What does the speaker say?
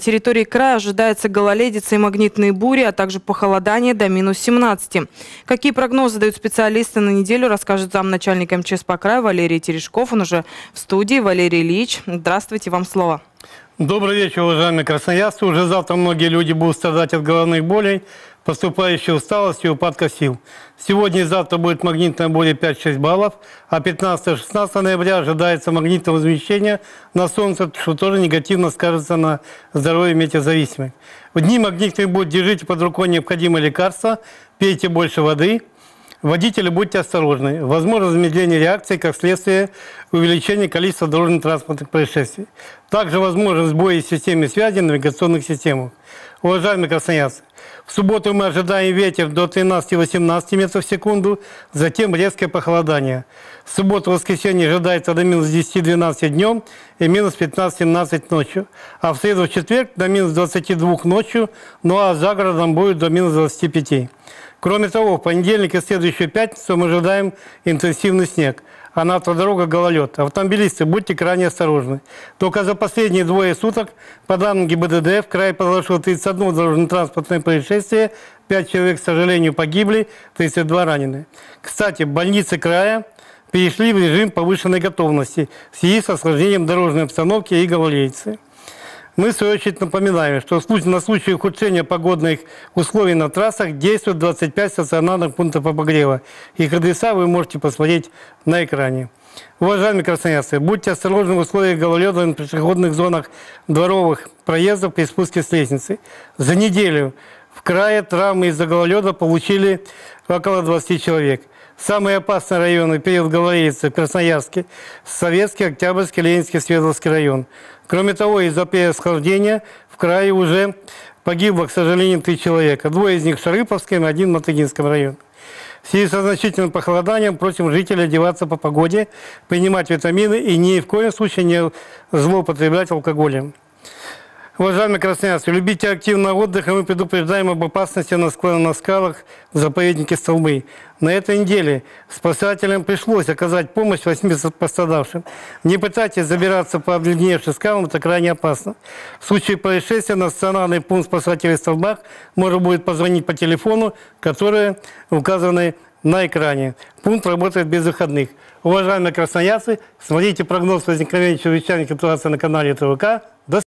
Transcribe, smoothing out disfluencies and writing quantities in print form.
территории края ожидается гололедица и магнитные бури, а также похолодание до минус 17. Какие прогнозы дают специалисты на неделю, расскажет замначальника МЧС по краю Валерий Терешков. Он уже в студии. Валерий Ильич, здравствуйте, вам слово. Добрый вечер, уважаемые красноярцы. Уже завтра многие люди будут страдать от головных болей, поступающей усталости и упадка сил. Сегодня и завтра будет магнитная буря 5-6 баллов, а 15-16 ноября ожидается магнитное возмещение на Солнце, что тоже негативно скажется на здоровье метеозависимых. В дни магнитных бурь держите под рукой необходимые лекарства, пейте больше воды. Водители, будьте осторожны. Возможно замедление реакции, как следствие увеличения количества дорожно-транспортных происшествий. Также возможны сбои в системе связи, навигационных системах. Уважаемые красноярцы, в субботу мы ожидаем ветер до 13-18 метров в секунду, затем резкое похолодание. В субботу-воскресенье ожидается до минус 10-12 днем и минус 15-17 ночью. А в среду-четверг до минус 22 ночью, ну а за городом будет до минус 25. Кроме того, в понедельник и следующую пятницу мы ожидаем интенсивный снег, а на автодорогах гололед. Автомобилисты, будьте крайне осторожны. Только за последние двое суток, по данным ГИБДД, в крае произошло 31 дорожно-транспортное происшествие, 5 человек, к сожалению, погибли, 32 ранены. Кстати, больницы края перешли в режим повышенной готовности в связи с осложнением дорожной обстановки и гололедицы. Мы, в свою очередь, напоминаем, что на случай ухудшения погодных условий на трассах действует 25 стационарных пунктов обогрева. Их адреса вы можете посмотреть на экране. Уважаемые красноярцы, будьте осторожны в условиях гололеда на пешеходных зонах дворовых проездов при спуске с лестницы. За неделю в крае травмы из-за гололеда получили около 20 человек. Самые опасные районы в период гололедицы в Красноярске – Советский, Октябрьский, Ленинский, Свердловский район. Кроме того, из-за пересхождения в крае уже погибло, к сожалению, 3 человека. 2 из них в Шарыповском и 1 в Матыгинском районе. В связи со значительным похолоданием просим жителей одеваться по погоде, принимать витамины и ни в коем случае не злоупотреблять алкоголем. Уважаемые красноярцы, любите активного отдыха, мы предупреждаем об опасности на скалах в заповеднике Столбы. На этой неделе спасателям пришлось оказать помощь 8 пострадавшим. Не пытайтесь забираться по обледеневшим скалам, это крайне опасно. В случае происшествия на стационарный пункт спасателей в Столбах можно будет позвонить по телефону, который указаны на экране. Пункт работает без выходных. Уважаемые красноярцы, смотрите прогноз возникновения чрезвычайных ситуаций на канале ТВК. До свидания.